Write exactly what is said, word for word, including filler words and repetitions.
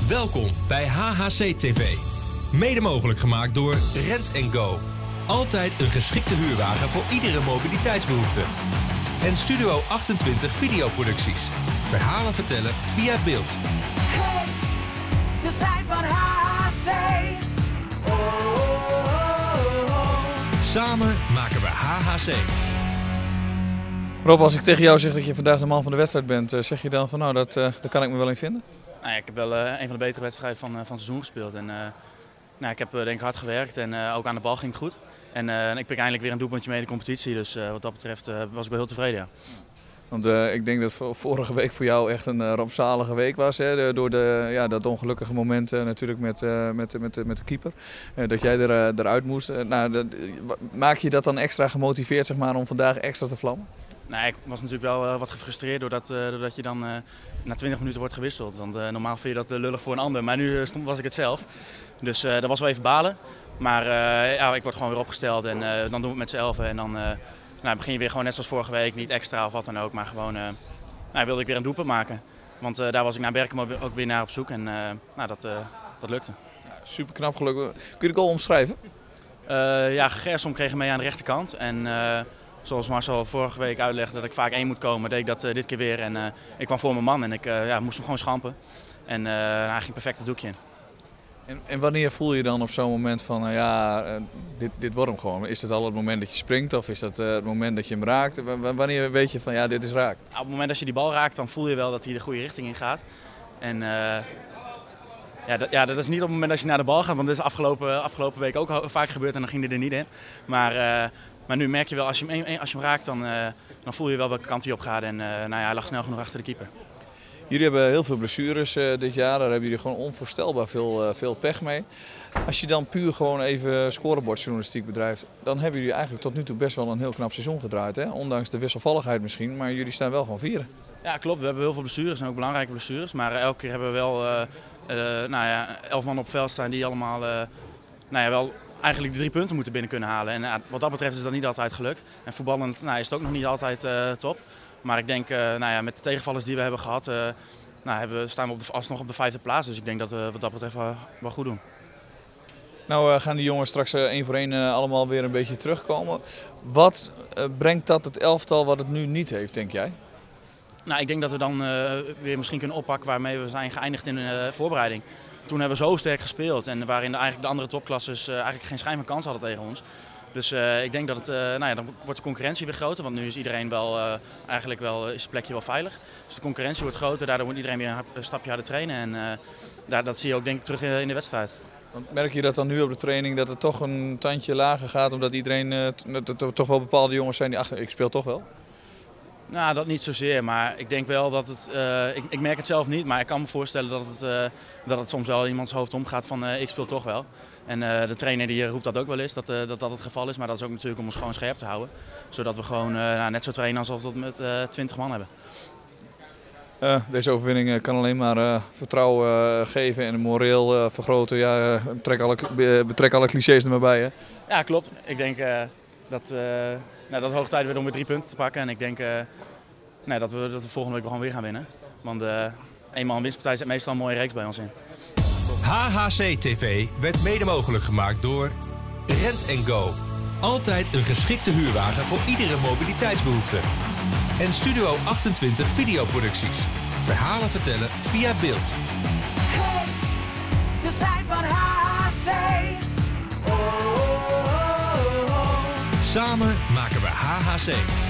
Welkom bij H H C T V. Mede mogelijk gemaakt door Rent en Go. Altijd een geschikte huurwagen voor iedere mobiliteitsbehoefte. En Studio achtentwintig videoproducties. Verhalen vertellen via beeld. Hey, we zijn van H H C. Oh, oh, oh, oh. Samen maken we H H C. Rob, als ik tegen jou zeg dat je vandaag de man van de wedstrijd bent, zeg je dan van nou, dat, uh, daar kan ik me wel in vinden? Nou ja, ik heb wel uh, een van de betere wedstrijden van, uh, van het seizoen gespeeld. En, uh, nou, ik heb uh, denk ik hard gewerkt en uh, ook aan de bal ging het goed. En uh, ik pik eindelijk weer een doelpuntje mee in de competitie, dus uh, wat dat betreft uh, was ik wel heel tevreden. Ja. Want uh, ik denk dat vorige week voor jou echt een uh, rampzalige week was. Hè? Door de, ja, dat ongelukkige moment uh, natuurlijk met, uh, met, met, met de keeper. Uh, dat jij er, uh, eruit moest. Uh, nou, dat, maak je dat dan extra gemotiveerd zeg maar, om vandaag extra te vlammen? Nou, ik was natuurlijk wel uh, wat gefrustreerd doordat, uh, doordat je dan uh, na twintig minuten wordt gewisseld. Want uh, normaal vind je dat uh, lullig voor een ander, maar nu uh, stond, was ik het zelf. Dus uh, dat was wel even balen. Maar uh, ja, ik word gewoon weer opgesteld en uh, dan doen we het met z'n elfen. En dan uh, nou, begin je weer gewoon net zoals vorige week, niet extra of wat dan ook. Maar gewoon uh, nou, wilde ik weer een doelpunt maken. Want uh, daar was ik naar Berkemo ook weer naar op zoek en uh, nou, dat, uh, dat lukte. Ja, super knap gelukkig. Kun je de goal omschrijven? Uh, ja, Gersom kreeg hem mee aan de rechterkant. En, uh, Zoals Marcel vorige week uitlegde dat ik vaak één moet komen, deed ik dat uh, dit keer weer. En uh, ik kwam voor mijn man en ik uh, ja, moest hem gewoon schampen. En uh, hij ging perfect het doekje in. En, en wanneer voel je dan op zo'n moment van, uh, ja, uh, dit, dit wordt hem gewoon? Is het al het moment dat je springt of is dat uh, het moment dat je hem raakt? W wanneer weet je van, ja, dit is raak? Nou, op het moment dat je die bal raakt, dan voel je wel dat hij de goede richting in gaat. En uh, ja, dat, ja, dat is niet op het moment dat je naar de bal gaat, want dat is afgelopen, afgelopen week ook vaak gebeurd en dan ging hij er niet in. Maar... Uh, Maar nu merk je wel, als je hem, als je hem raakt, dan, uh, dan voel je wel welke kant hij op gaat. En uh, nou ja, hij lag snel genoeg achter de keeper. Jullie hebben heel veel blessures uh, dit jaar, daar hebben jullie gewoon onvoorstelbaar veel, uh, veel pech mee. Als je dan puur gewoon even scorebordjournalistiek bedrijft, dan hebben jullie eigenlijk tot nu toe best wel een heel knap seizoen gedraaid. Hè? Ondanks de wisselvalligheid misschien, maar jullie staan wel gewoon vieren. Ja, klopt. We hebben heel veel blessures en ook belangrijke blessures. Maar uh, elke keer hebben we wel uh, uh, nou ja, elf man op het veld staan die allemaal... Uh, nou ja, wel eigenlijk de drie punten moeten binnen kunnen halen. En uh, wat dat betreft is dat niet altijd gelukt. En voetballend nou, is het ook nog niet altijd uh, top. Maar ik denk, uh, nou ja, met de tegenvallers die we hebben gehad, uh, nou, hebben we, staan we op de, alsnog op de vijfde plaats. Dus ik denk dat we wat dat betreft wel, wel goed doen. Nou uh, gaan die jongens straks uh, één voor één uh, allemaal weer een beetje terugkomen. Wat uh, brengt dat het elftal wat het nu niet heeft, denk jij? Nou, ik denk dat we dan uh, weer misschien kunnen oppakken waarmee we zijn geëindigd in de uh, voorbereiding. Toen hebben we zo sterk gespeeld en waarin de, eigenlijk de andere topklasses uh, eigenlijk geen schijn van kans hadden tegen ons. Dus uh, ik denk dat het, uh, nou ja, dan wordt de concurrentie weer groter, want nu is iedereen wel, uh, eigenlijk wel, is het plekje wel veilig. Dus de concurrentie wordt groter, daardoor moet iedereen weer een stapje harder trainen en uh, daar, dat zie je ook denk ik terug in de wedstrijd. Want merk je dat dan nu op de training dat het toch een tandje lager gaat, omdat iedereen, uh, dat er toch wel bepaalde jongens zijn die achter, ik speel toch wel? Nou, dat niet zozeer, maar ik denk wel dat het, uh, ik, ik merk het zelf niet, maar ik kan me voorstellen dat het, uh, dat het soms wel in iemands hoofd omgaat van uh, ik speel toch wel. En uh, de trainer die roept dat ook wel eens, dat, uh, dat dat het geval is, maar dat is ook natuurlijk om ons gewoon scherp te houden. Zodat we gewoon uh, nou, net zo trainen alsof we het met uh, twintig man hebben. Uh, deze overwinning uh, kan alleen maar uh, vertrouwen uh, geven en een moreel uh, vergroten. Ja, uh, betrek, alle, betrek alle clichés er maar bij. Hè? Ja, klopt. Ik denk uh, dat, uh, nou, dat het hoog tijd wordt om weer drie punten te pakken. En ik denk uh, nee, dat, we, dat we volgende week gewoon weer gaan winnen. Want uh, eenmaal een winstpartij zit meestal een mooie reeks bij ons in. H H C T V werd mede mogelijk gemaakt door Rent en Go. Altijd een geschikte huurwagen voor iedere mobiliteitsbehoefte. En Studio achtentwintig videoproducties. Verhalen vertellen via beeld. Hey, we zijn van H H C. Oh, oh, oh, oh. Samen maken we H H C.